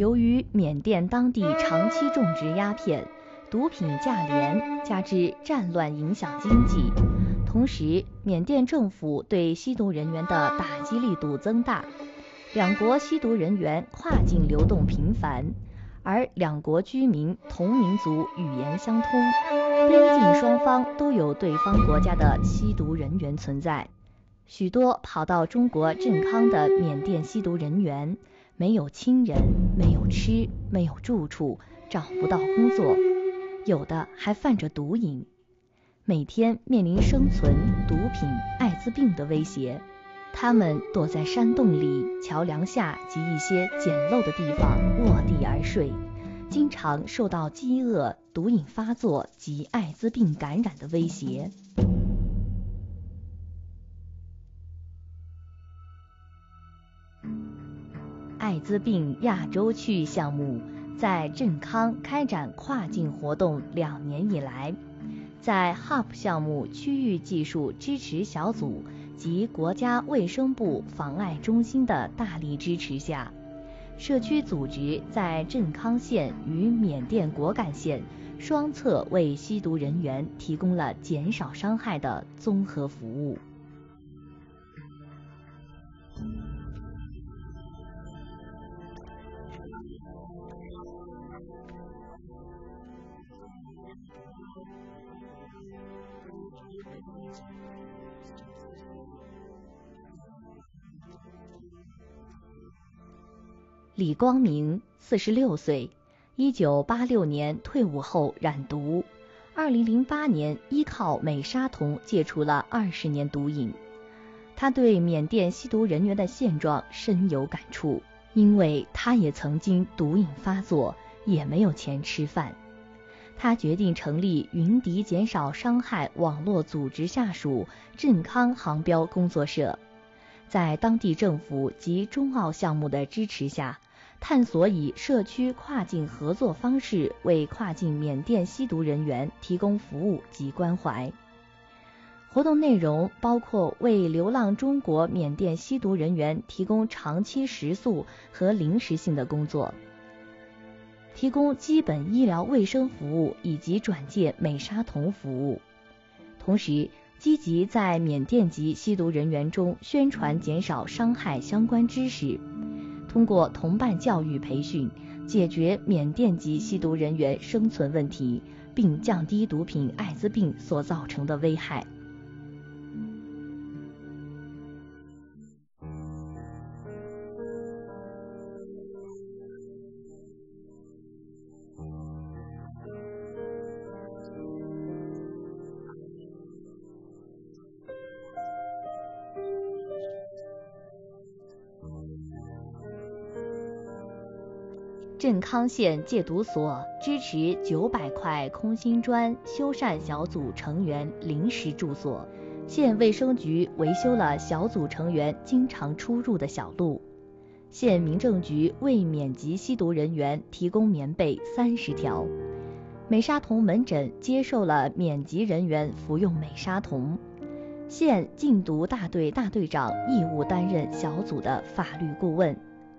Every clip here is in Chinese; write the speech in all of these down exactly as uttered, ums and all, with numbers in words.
由于缅甸当地长期种植鸦片，毒品价廉，加之战乱影响经济，同时缅甸政府对吸毒人员的打击力度增大，两国吸毒人员跨境流动频繁，而两国居民同民族语言相通，边境双方都有对方国家的吸毒人员存在。许多跑到中国镇康的缅甸吸毒人员没有亲人，没有吃，没有住处，找不到工作，有的还犯着毒瘾，每天面临生存、毒品、艾滋病的威胁。他们躲在山洞里、桥梁下及一些简陋的地方卧地而睡，经常受到饥饿、毒瘾发作及艾滋病感染的威胁。艾滋病亚洲区域项目在镇康开展跨境活动两年以来，在 H U B 项目区域技术支持小组及国家卫生部防艾中心的大力支持下，社区组织在镇康县与缅甸果敢县双侧为吸毒人员提供了减少伤害的综合服务。李光明，四十六岁，一九八六年退伍后染毒，二零零八年依靠美沙酮戒除了二十年毒瘾。他对缅甸吸毒人员的现状深有感触，因为他也曾经毒瘾发作，也没有钱吃饭。他决定成立云迪减少伤害网络组织下属镇康航标工作社，在当地政府及中澳项目的支持下，探索以社区跨境合作方式为跨境缅甸吸毒人员提供服务及关怀。活动内容包括为流浪中国缅甸吸毒人员提供长期食宿和临时性的工作，提供基本医疗卫生服务以及转介美沙酮服务，同时积极在缅甸籍吸毒人员中宣传减少伤害相关知识，通过同伴教育培训，解决缅甸籍吸毒人员生存问题，并降低毒品、艾滋病所造成的危害。镇康县戒毒所支持九百块空心砖修缮小组成员临时住所，县卫生局维修了小组成员经常出入的小路，县民政局为缅籍吸毒人员提供棉被三十条，美沙酮门诊接受了缅籍人员服用美沙酮，县禁毒大队大队长义务担任小组的法律顾问。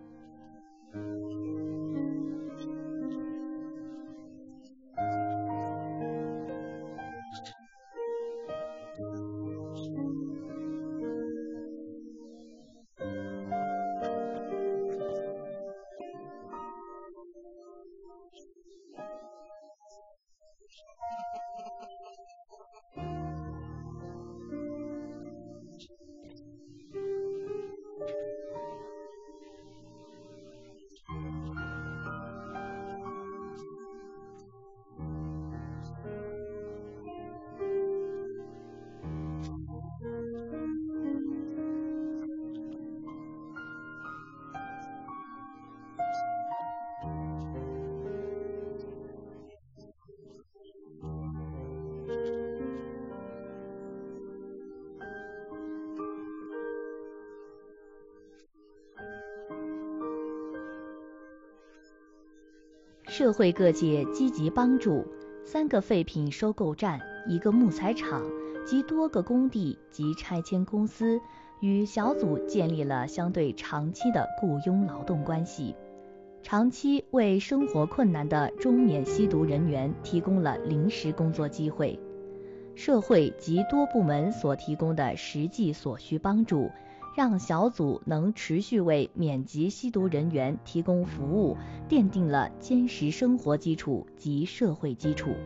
社会各界积极帮助，三个废品收购站、一个木材厂及多个工地及拆迁公司与小组建立了相对长期的雇佣劳动关系。 长期为生活困难的中缅吸毒人员提供了临时工作机会。社会及多部门所提供的实际所需帮助，让小组能持续为缅籍吸毒人员提供服务，奠定了坚实生活基础及社会基础。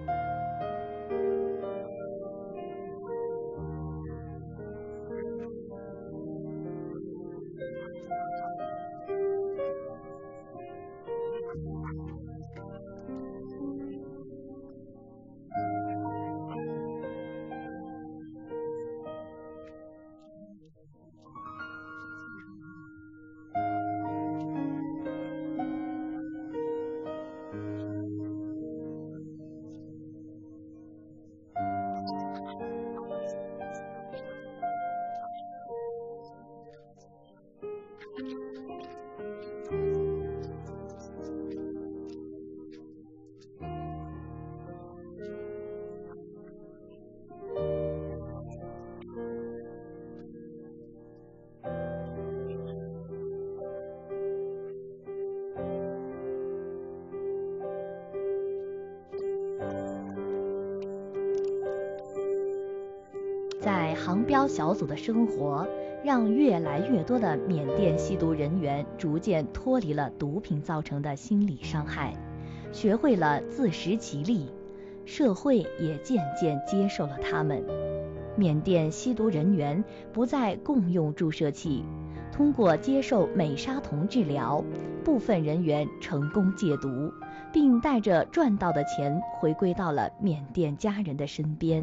在航标小组的生活，让越来越多的缅甸吸毒人员逐渐脱离了毒品造成的心理伤害，学会了自食其力，社会也渐渐接受了他们。缅甸吸毒人员不再共用注射器，通过接受美沙酮治疗，部分人员成功戒毒，并带着赚到的钱回归到了缅甸家人的身边。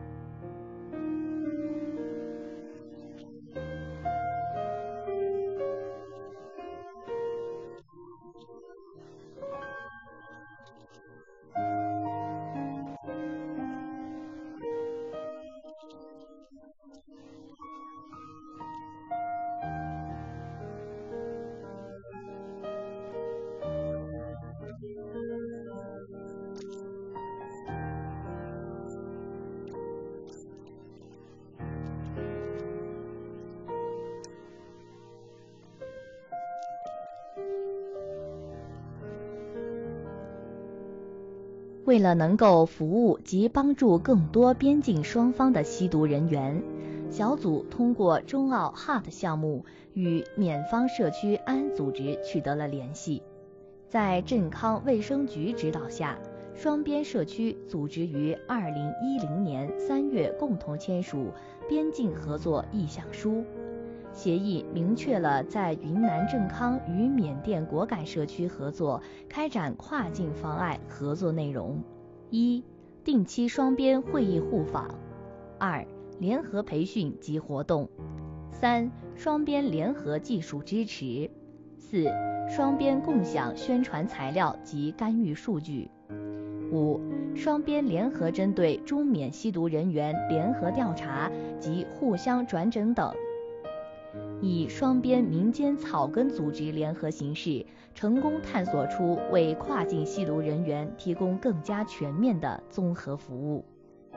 为了能够服务及帮助更多边境双方的吸毒人员，小组通过中澳 H A T 项目与缅方社区安组织取得了联系。在镇康卫生局指导下，双边社区组织于二零一零年三月共同签署边境合作意向书。协议明确了在云南镇康与缅甸果敢社区合作开展跨境防艾合作内容：一、定期双边会议互访；二、联合培训及活动；三、双边联合技术支持；四、双边共享宣传材料及干预数据；五、双边联合针对中缅吸毒人员联合调查及互相转诊等。以双边民间草根组织联合形式，成功探索出为跨境吸毒人员提供更加全面的综合服务。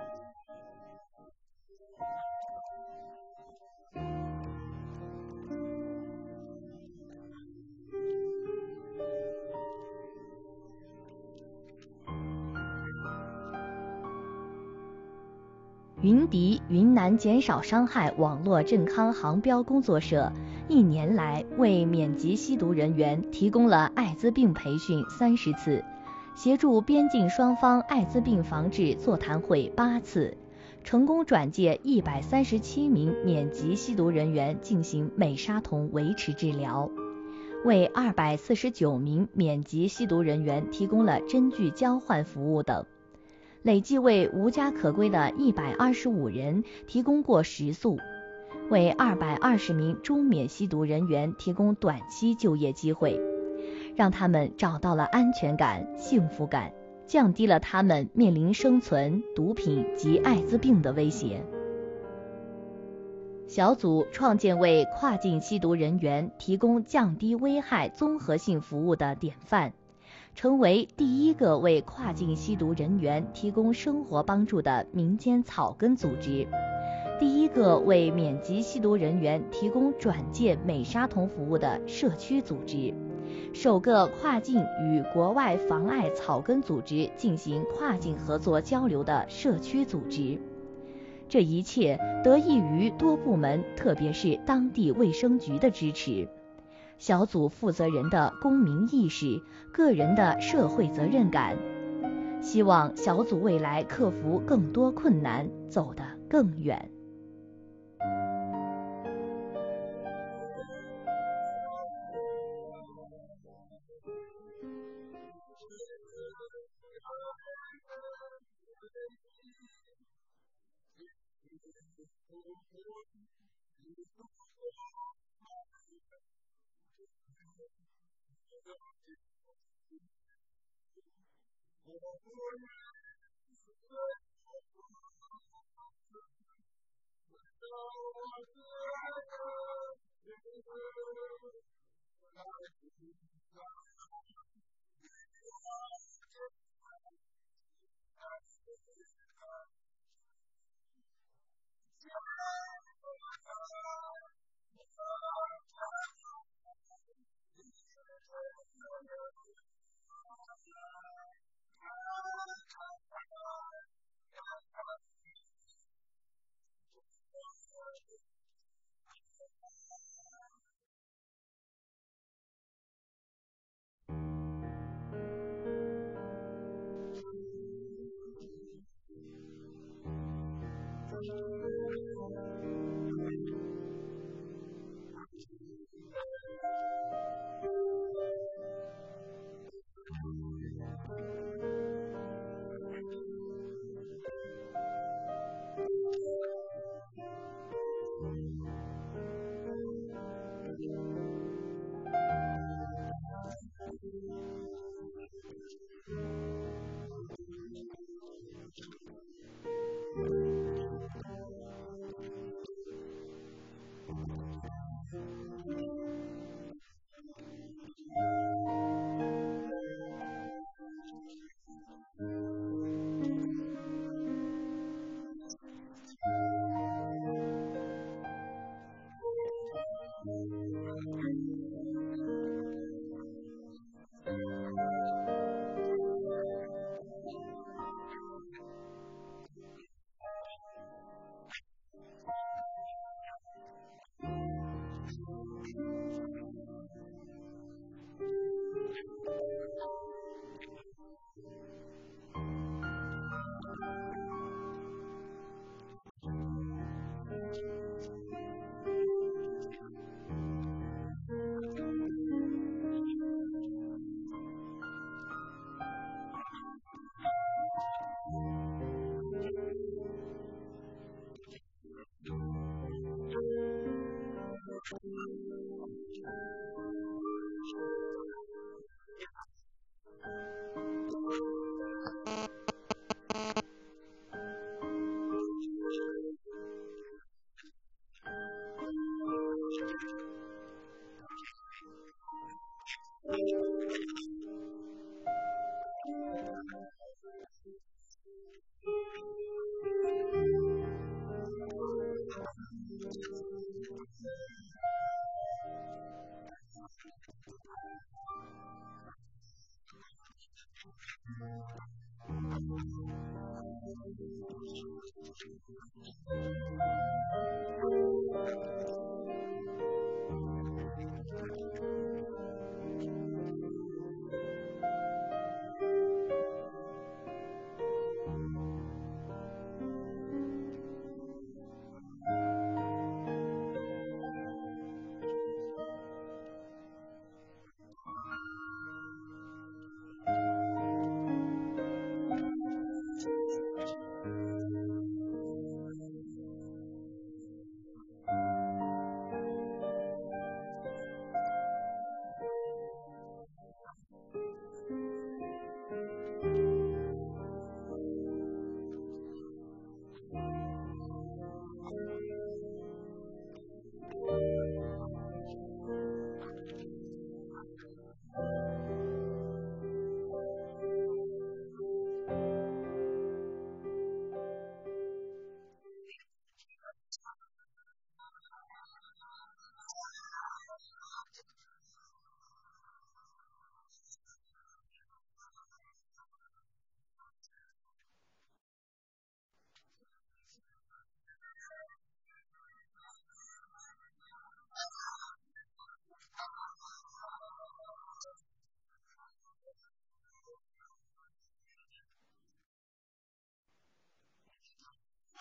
云迪云南减少伤害网络镇康航标工作社一年来为缅籍吸毒人员提供了艾滋病培训三十次，协助边境双方艾滋病防治座谈会八次，成功转介一百三十七名缅籍吸毒人员进行美沙酮维持治疗，为二百四十九名缅籍吸毒人员提供了针具交换服务等。累计为无家可归的一百二十五人提供过食宿，为二百二十名中缅吸毒人员提供短期就业机会，让他们找到了安全感、幸福感，降低了他们面临生存、毒品及艾滋病的威胁。小组创建为跨境吸毒人员提供降低危害综合性服务的典范，成为第一个为跨境吸毒人员提供生活帮助的民间草根组织，第一个为缅籍吸毒人员提供转介美沙酮服务的社区组织， 首个跨境与国外防艾草根组织进行跨境合作交流的社区组织。这一切得益于多部门，特别是当地卫生局的支持，小组负责人的公民意识，个人的社会责任感。希望小组未来克服更多困难，走得更远。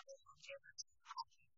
这个